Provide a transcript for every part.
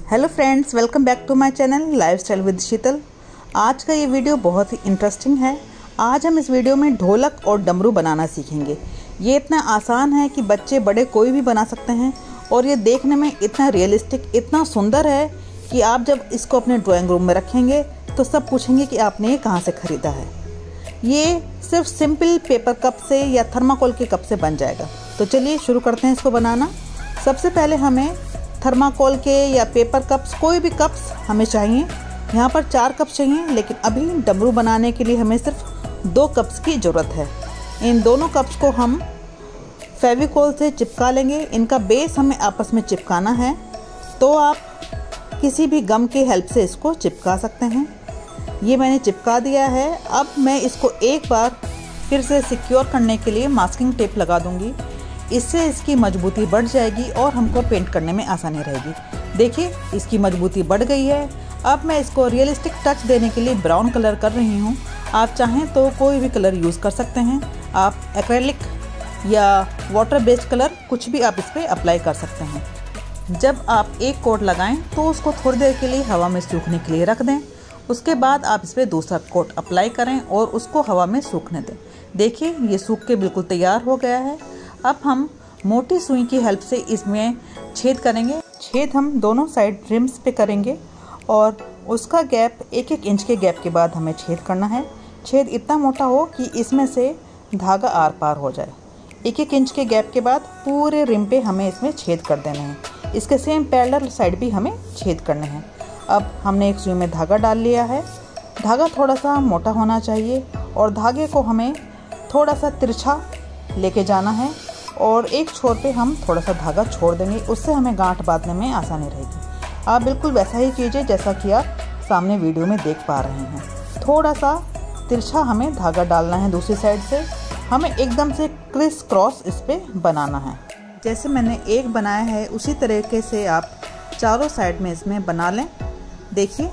Hello friends, welcome back to my channel lifestyle with Sheetal. आज का ये वीडियो बहुत ही इंटरेस्टिंग है। आज हम इस वीडियो में ढोलक और डमरू बनाना सीखेंगे। ये इतना आसान है कि बच्चे बड़े कोई भी बना सकते हैं और ये देखने में इतना रियलिस्टिक, इतना सुंदर है कि आप जब इसको अपने ड्राइंग रूम में रखेंगे तो सब पूछेंगे कि आपने ये कहाँ से ख़रीदा है। ये सिर्फ सिंपल पेपर कप से या थर्माकोल के कप से बन जाएगा। तो चलिए शुरू करते हैं इसको बनाना। सबसे पहले हमें थर्माकोल के या पेपर कप्स, कोई भी कप्स हमें चाहिए। यहाँ पर 4 कप चाहिए, लेकिन अभी डमरू बनाने के लिए हमें सिर्फ 2 कप्स की ज़रूरत है। इन दोनों कप्स को हम फेविकोल से चिपका लेंगे। इनका बेस हमें आपस में चिपकाना है, तो आप किसी भी गम की हेल्प से इसको चिपका सकते हैं। ये मैंने चिपका दिया है। अब मैं इसको एक बार फिर से सिक्योर करने के लिए मास्किंग टेप लगा दूंगी। इससे इसकी मजबूती बढ़ जाएगी और हमको पेंट करने में आसानी रहेगी। देखिए, इसकी मजबूती बढ़ गई है। अब मैं इसको रियलिस्टिक टच देने के लिए ब्राउन कलर कर रही हूँ। आप चाहें तो कोई भी कलर यूज़ कर सकते हैं। आप एक्रेलिक या वाटर बेस्ड कलर कुछ भी आप इस पर अप्लाई कर सकते हैं। जब आप एक कोट लगाएं तो उसको थोड़ी देर के लिए हवा में सूखने के लिए रख दें। उसके बाद आप इस पर दूसरा कोट अप्लाई करें और उसको हवा में सूखने दें। देखिए, ये सूख के बिल्कुल तैयार हो गया है। अब हम मोटी सुई की हेल्प से इसमें छेद करेंगे। छेद हम दोनों साइड रिम्स पे करेंगे और उसका गैप 1-1 इंच के गैप के बाद हमें छेद करना है। छेद इतना मोटा हो कि इसमें से धागा आर पार हो जाए। 1-1 इंच के गैप के बाद पूरे रिम पे हमें इसमें छेद कर देने हैं। इसके सेम पैरेलल साइड भी हमें छेद करने हैं। अब हमने एक सुई में धागा डाल लिया है। धागा थोड़ा सा मोटा होना चाहिए और धागे को हमें थोड़ा सा तिरछा लेके जाना है और एक छोर पे हम थोड़ा सा धागा छोड़ देंगे। उससे हमें गांठ बांधने में आसानी रहेगी। आप बिल्कुल वैसा ही कीजिए जैसा कि आप सामने वीडियो में देख पा रहे हैं। थोड़ा सा तिरछा हमें धागा डालना है। दूसरी साइड से हमें एकदम से क्रिस क्रॉस इस पे बनाना है। जैसे मैंने एक बनाया है उसी तरीके से आप चारों साइड में इसमें बना लें। देखिए,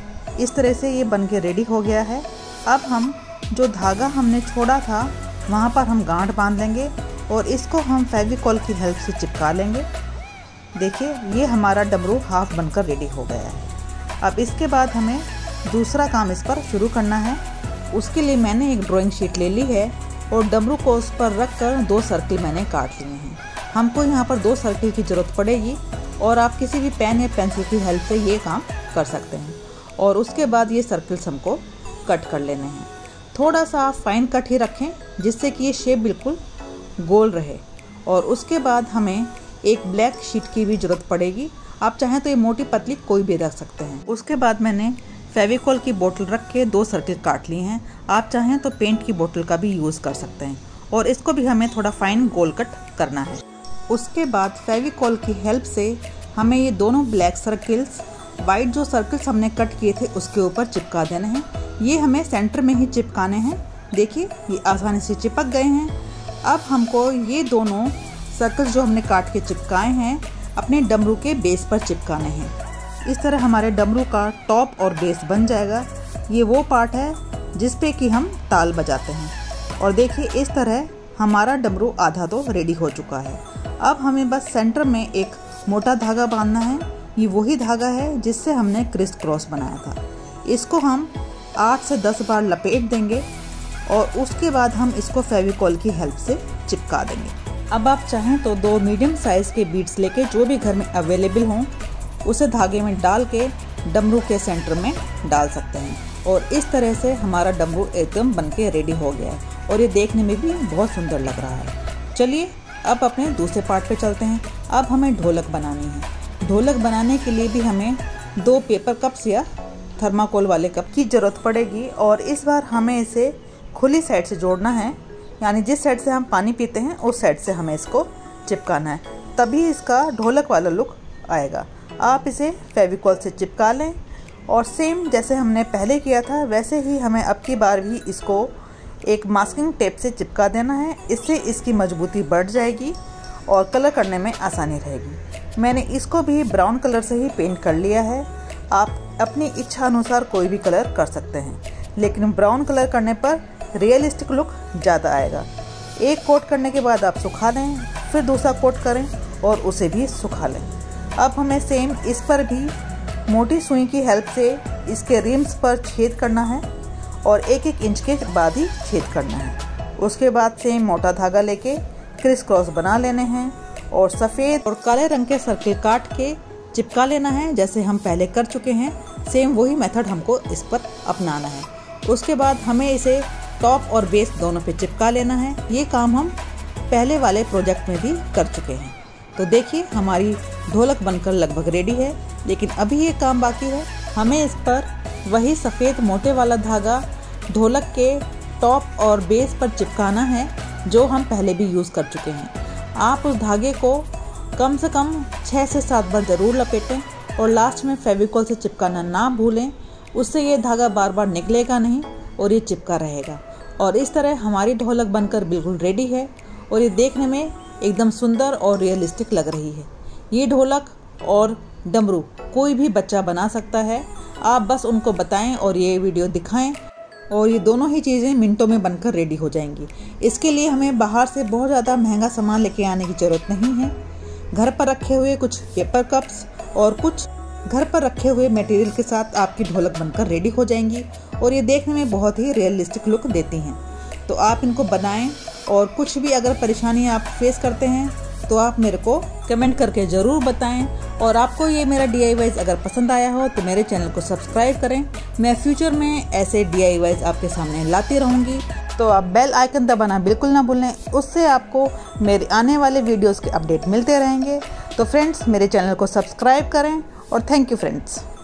इस तरह से ये बन के रेडी हो गया है। अब हम जो धागा हमने छोड़ा था वहाँ पर हम गांठ बांध लेंगे और इसको हम फेविकोल की हेल्प से चिपका लेंगे। देखिए, ये हमारा डमरू हाफ बनकर रेडी हो गया है। अब इसके बाद हमें दूसरा काम इस पर शुरू करना है। उसके लिए मैंने एक ड्राइंग शीट ले ली है और डमरू को उस पर रख कर 2 सर्किल मैंने काट लिए हैं। हमको यहाँ पर 2 सर्किल की ज़रूरत पड़ेगी और आप किसी भी पेन या पेंसिल की हेल्प से ये काम कर सकते हैं। और उसके बाद ये सर्किल्स हमको कट कर लेने हैं। थोड़ा सा फाइन कट ही रखें जिससे कि ये शेप बिल्कुल गोल रहे। और उसके बाद हमें एक ब्लैक शीट की भी ज़रूरत पड़ेगी। आप चाहें तो ये मोटी पतली कोई भी रख सकते हैं। उसके बाद मैंने फेविकोल की बोतल रख के 2 सर्किल काट लिए हैं। आप चाहें तो पेंट की बोतल का भी यूज़ कर सकते हैं और इसको भी हमें थोड़ा फाइन गोल कट करना है। उसके बाद फेविकोल की हेल्प से हमें ये दोनों ब्लैक सर्किल्स, वाइट जो सर्किल्स हमने कट किए थे उसके ऊपर चिपका देने हैं। ये हमें सेंटर में ही चिपकाने हैं। देखिए, ये आसानी से चिपक गए हैं। अब हमको ये दोनों सर्कल्स जो हमने काट के चिपकाए हैं अपने डमरू के बेस पर चिपकाने हैं। इस तरह हमारे डमरू का टॉप और बेस बन जाएगा। ये वो पार्ट है जिस पे कि हम ताल बजाते हैं। और देखिए, इस तरह हमारा डमरू आधा तो रेडी हो चुका है। अब हमें बस सेंटर में एक मोटा धागा बांधना है। ये वही धागा है जिससे हमने क्रिस क्रॉस बनाया था। इसको हम 8 से 10 बार लपेट देंगे और उसके बाद हम इसको फेविकोल की हेल्प से चिपका देंगे। अब आप चाहें तो 2 मीडियम साइज़ के बीड्स लेके जो भी घर में अवेलेबल हों उसे धागे में डाल के डमरू के सेंटर में डाल सकते हैं। और इस तरह से हमारा डमरू एकदम बन के रेडी हो गया है और ये देखने में भी बहुत सुंदर लग रहा है। चलिए अब अपने दूसरे पार्ट पे चलते हैं। अब हमें ढोलक बनानी है। ढोलक बनाने के लिए भी हमें 2 पेपर कप्स या थर्माकोल वाले कप की ज़रूरत पड़ेगी और इस बार हमें इसे खुली साइड से जोड़ना है। यानी जिस साइड से हम पानी पीते हैं उस साइड से हमें इसको चिपकाना है, तभी इसका ढोलक वाला लुक आएगा। आप इसे फेविकोल से चिपका लें और सेम जैसे हमने पहले किया था वैसे ही हमें अब की बार भी इसको एक मास्किंग टेप से चिपका देना है। इससे इसकी मजबूती बढ़ जाएगी और कलर करने में आसानी रहेगी। मैंने इसको भी ब्राउन कलर से ही पेंट कर लिया है। आप अपनी इच्छा अनुसार कोई भी कलर कर सकते हैं, लेकिन ब्राउन कलर करने पर रियलिस्टिक लुक ज़्यादा आएगा। एक कोट करने के बाद आप सुखा लें, फिर दूसरा कोट करें और उसे भी सुखा लें। अब हमें सेम इस पर भी मोटी सुई की हेल्प से इसके रिम्स पर छेद करना है और 1-1 इंच के बाद ही छेद करना है। उसके बाद सेम मोटा धागा लेके क्रिस क्रॉस बना लेने हैं और सफ़ेद और काले रंग के सर्कल काट के चिपका लेना है, जैसे हम पहले कर चुके हैं। सेम वही मेथड हमको इस पर अपनाना है। उसके बाद हमें इसे टॉप और बेस दोनों पे चिपका लेना है। ये काम हम पहले वाले प्रोजेक्ट में भी कर चुके हैं। तो देखिए हमारी ढोलक बनकर लगभग रेडी है, लेकिन अभी ये काम बाकी है। हमें इस पर वही सफ़ेद मोटे वाला धागा ढोलक के टॉप और बेस पर चिपकाना है, जो हम पहले भी यूज़ कर चुके हैं। आप उस धागे को कम से कम 6 से 7 बार ज़रूर लपेटें और लास्ट में फेविकॉल से चिपकाना ना भूलें। उससे ये धागा बार बार निकलेगा नहीं और ये चिपका रहेगा। और इस तरह हमारी ढोलक बनकर बिल्कुल रेडी है और ये देखने में एकदम सुंदर और रियलिस्टिक लग रही है। ये ढोलक और डमरू कोई भी बच्चा बना सकता है। आप बस उनको बताएं और ये वीडियो दिखाएं और ये दोनों ही चीज़ें मिनटों में बनकर रेडी हो जाएंगी। इसके लिए हमें बाहर से बहुत ज़्यादा महंगा सामान लेके आने की ज़रूरत नहीं है। घर पर रखे हुए कुछ पेपर कप्स और कुछ घर पर रखे हुए मटेरियल के साथ आपकी ढोलक बनकर रेडी हो जाएंगी और ये देखने में बहुत ही रियलिस्टिक लुक देती हैं। तो आप इनको बनाएं और कुछ भी अगर परेशानी आप फेस करते हैं तो आप मेरे को कमेंट करके ज़रूर बताएं। और आपको ये मेरा DIYs अगर पसंद आया हो तो मेरे चैनल को सब्सक्राइब करें। मैं फ्यूचर में ऐसे DIYs आपके सामने लाती रहूँगी। तो आप बेल आइकन दबाना बिल्कुल ना भूलें, उससे आपको मेरे आने वाले वीडियोस के अपडेट मिलते रहेंगे। तो फ्रेंड्स मेरे चैनल को सब्सक्राइब करें और थैंक यू फ्रेंड्स।